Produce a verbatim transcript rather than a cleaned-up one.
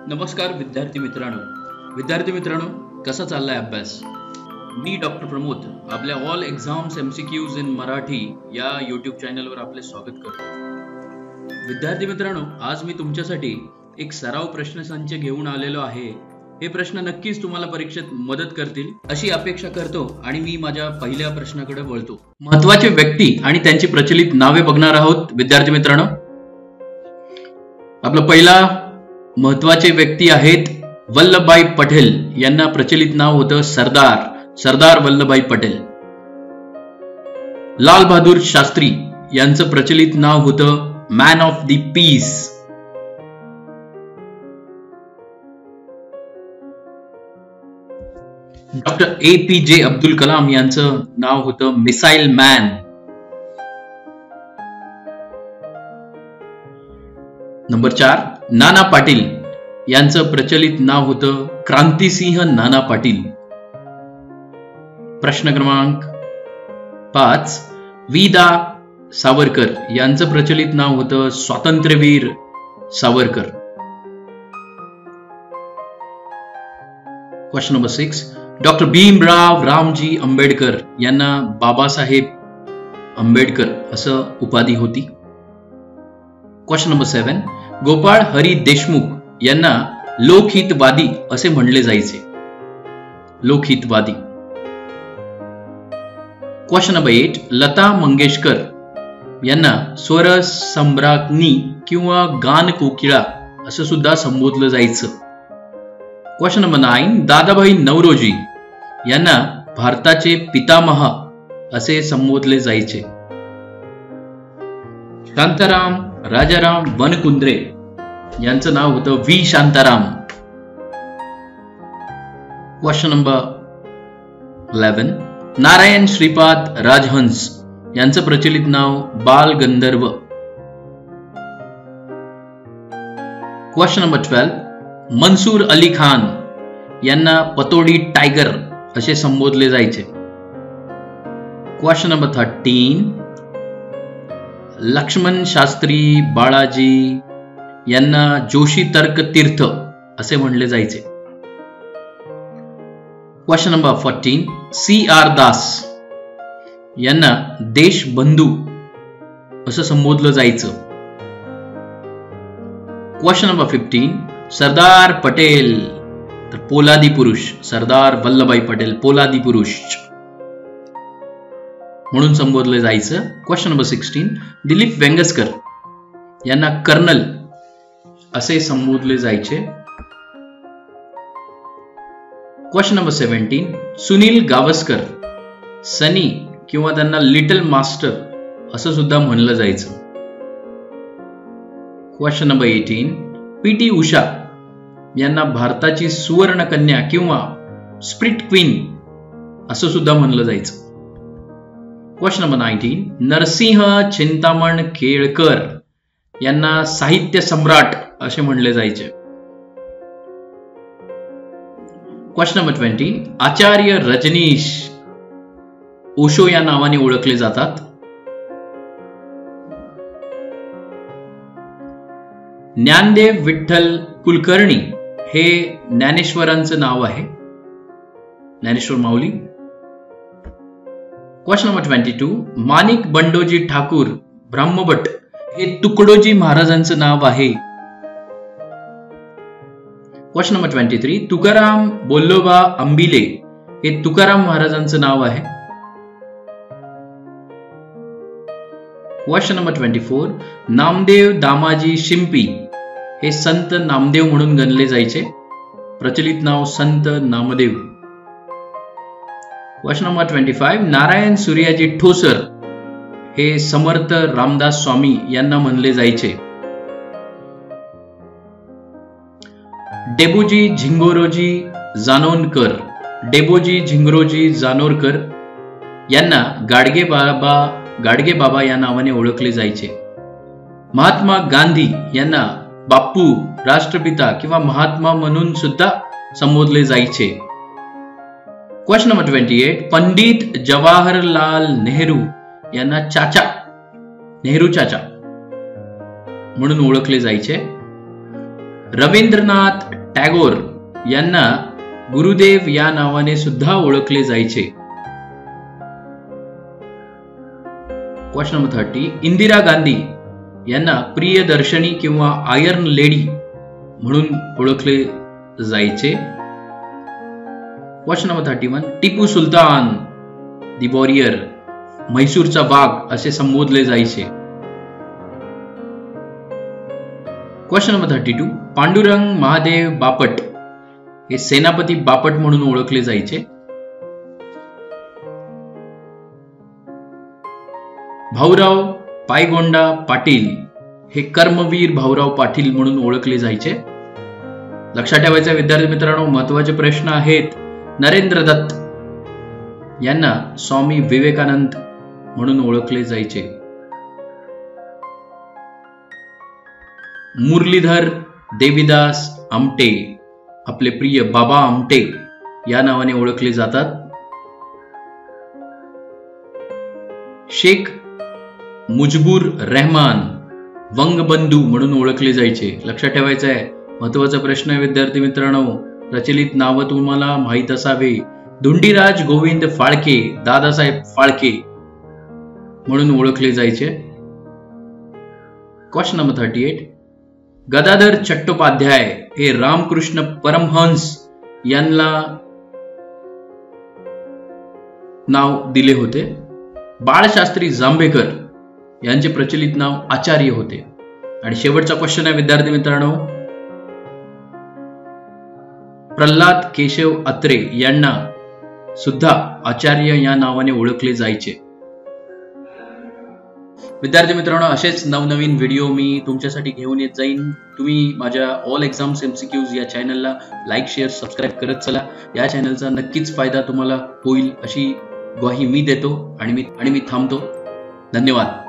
नमस्कार विद्यार्थी मित्रांनो विद्यार्थी मित्रांनो कसा चाललाय अभ्यास। मी डॉक्टर प्रमोद आपल्या all exams MCQs in Marathi या यूट्यूब चॅनलवर आपले स्वागत करतो। विद्यार्थी मित्रांनो आज मी तुमच्यासाठी एक सराव प्रश्नसंच घेऊन आलेलो आहे। हे प्रश्न नक्कीच तुम्हाला परीक्षेत मदत करतील अशी अपेक्षा करतो आणि मी माझ्या पहिल्या प्रश्नाकडे वळतो। महत्त्वाचे व्यक्ती आणि त्यांची प्रचलित नावे बघणार आहोत विद्यार्थी मित्रांनो। आपला पहिला महत्त्वाचे व्यक्ती आहेत वल्लभभाई पटेल, यांना प्रचलित नाव होतं सरदार सरदार वल्लभभाई पटेल। लाल बहादूर शास्त्री यांचं प्रचलित नाव होतं man of the peace. Doctor A P J Abdul Kalam यांचं नाव होतं मिसाईल मॅन। नंबर चार नाना पाटील यांचं प्रचलित नाव होतं क्रांतिसिंह नाना पाटील। प्रश्न क्रमांक पाच वि दा सावरकर यांचं प्रचलित नाव होतं Swatantryaveer Savarkar. Question number six doctor Bhimrao Ramji Ambedkar यांना बाबासाहेब आंबेडकर असं उपाधी होती। Question number seven Gopal Hari Deshmukh यांना लोकहितवादी असे म्हणले जायचे। Lokhitwadi. Question number eight Lata Mangeshkar यांना स्वर सम्राज्ञी किंवा गान कोकिळा असं सुद्धा संबोधलं जायचं। Question number nine Dadabhai Naoroji यांना भारताचे पितामह असे संबोधले जायचे। शांताराम राजाराम वनकुंद्रे यांचं नाव होतं V Shantaram. Question number eleven Narayan Shripad Rajhans यांचं प्रचलित नाव Bal Gandharva. Question number twelve Mansoor Ali Khan यांना पतोडी टायगर असे संबोधले जायचे। Question number thirteen Laxman Shastri Balaji यांना जोशी तर्क तीर्थ असे म्हणले जायचे। Question number fourteen C R Das यांना देशबंधू असं संबोधलं जायचं। Question number fifteen Sardar Patel तर पोलादी पुरुष सरदार वल्लभभाई पटेल पोलादी पुरुष म्हणून संबोधले जायचं। Question number sixteen Dilip Vengsarkar यांना कर्नल असे संबोधले जायचे। Question number seventeen Sunil Gavaskar Sunny किंवा त्यांना लिटल मास्टर असं सुद्धा म्हणलं जायचं। Question number eighteen P T Usha यांना भारताची सुवर्ण कन्या किंवा स्प्रिट क्वीन असं सुद्धा म्हणलं जायचं। Question number nineteen Narasimha Chintaman Kelkar यांना साहित्य सम्राट असे म्हणले जायचे। Question number twenty Acharya Rajneesh Osho या नावाने ओळखले जातात। ज्ञानदेव विठ्ठल कुलकर्णी हे ज्ञानेश्वरांचं नाव आहे, Dnyaneshwar Mauli. Question number twenty two Manik Bandoji Thakur Brahmabhatt हे तुकडोजी महाराजांचं नाव आहे। Question number twenty three Tukaram Bolhoba Ambile हे तुकाराम महाराजांचं नाव आहे। Question number twenty four Namdev Damaji Shimpi हे संत नामदेव म्हणून गणले जायचे, प्रचलित नाव Sant Namdev. Question number twenty five Narayan Suryaji Thosar हे समर्थ रामदास स्वामी यांना म्हणले जायचे। डेबोजी झिंगोरोजी जानोरकर डेबोजी झिंगरोजी जानोरकर यांना गाडगे बाबा गाडगे बाबा या नावाने ओळखले जायचे। महात्मा गांधी यांना बापू राष्ट्रपिता किंवा महात्मा म्हणून सुद्धा संबोधले जायचे। Question number twenty eight Pandit Jawaharlal Nehru यांना चाचा नेहरू चाचा म्हणून ओळखले जायचे। रवींद्रनाथ टागोर यांना गुरुदेव या नावाने सुद्धा ओळखले जायचे. Question number thirty. Indira Gandhi यांना प्रियदर्शनी किंवा आयर्न लेडी म्हणून ओळखले जायचे. Question number thirty one. Tipu Sultan the warrior, म्हैसूरचा वाघ असे संबोधले जायचे. Question number thirty two. Pandurang Mahadev Bapat हे सेनापती बापट म्हणून ओळखले जायचे. भाऊराव पायगोंडा पाटील हे कर्मवीर भाऊराव पाटील म्हणून ओळखले जायचे. लक्षात ठेवायचे विद्यार्थी मित्रांनो, महत्वाचे प्रश्न आहेत. नरेंद्र दत्त यांना स्वामी विवेकानंद म्हणून ओळखले जायचे. मुरलीधर देवीदास आमटे आपले प्रिय बाबा आमटे या नावाने ओळखले जातात. शेख मुजबूर रहमान वंगबंधू म्हणून ओळखले जायचे. लक्षात ठेवायचं आहे, महत्वाचा प्रश्न आहे विद्यार्थी मित्रांनो. प्रचलित नाव तुम्हाला माहित असावे. धुंडीराज गोविंद फाळके दादासाहेब फाळके म्हणून ओळखले जायचे. Question number thirty eight. Gadadhar Chattopadhyay हे रामकृष्ण परमहंस यांना नाव दिले होते. बाळशास्त्री जांभेकर यांचे प्रचलित नाव आचार्य होते. आणि शेवटचा क्वेश्चन आहे विद्यार्थी मित्रांनो. प्रल्हाद केशव अत्रे यांना सुद्धा आचार्य या नावाने ओळखले जायचे. विद्यार्थी मित्रांनो, असेच नवनवीन व्हिडिओ मी तुमच्यासाठी घेऊन येत जाईन. तुम्ही माझ्या ऑल एक्झाम्स एमसीक्यूज या चॅनलला लाईक शेअर सबस्क्राईब करत चला. या चॅनलचा नक्कीच फायदा तुम्हाला होईल अशी ग्वाही मी देतो आणि मी आणि मी थांबतो. धन्यवाद.